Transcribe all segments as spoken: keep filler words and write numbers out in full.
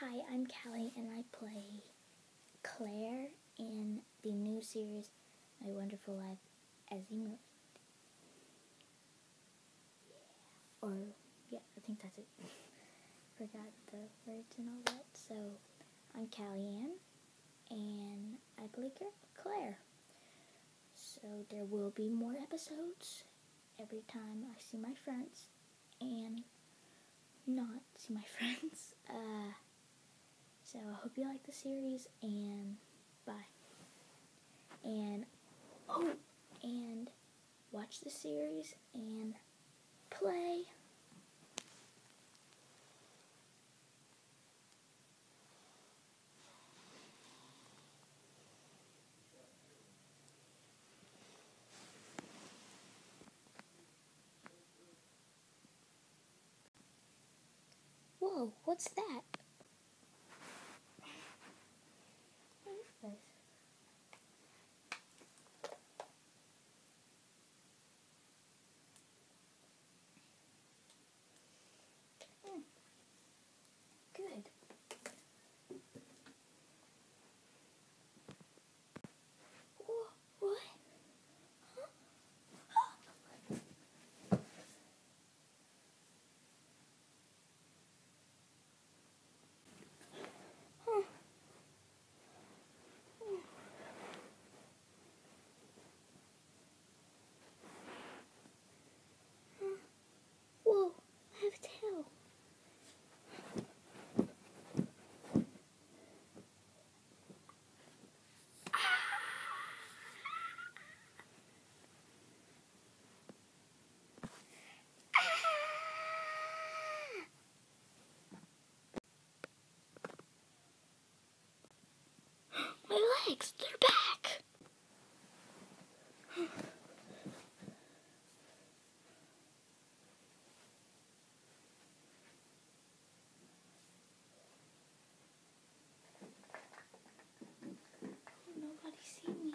Hi, I'm Callie, and I play Claire in the new series, My Wonderful Life as a Mermaid. Yeah. Or, yeah, I think that's it. Forgot the words and all that. So, I'm Callie Ann, and I play Claire. So, there will be more episodes every time I see my friends, and not see my friends. Uh... So I hope you like the series, and bye. And, oh, and watch the series, and play. Whoa, what's that? What is this? Mm. Good. Whoa, what? Huh? Huh. Huh. Whoa, I have a tail. My legs, they're back. Nobody see me.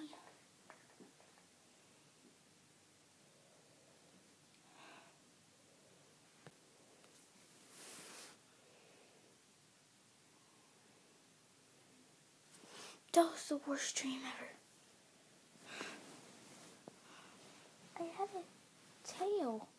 That was the worst dream ever. I have a tail.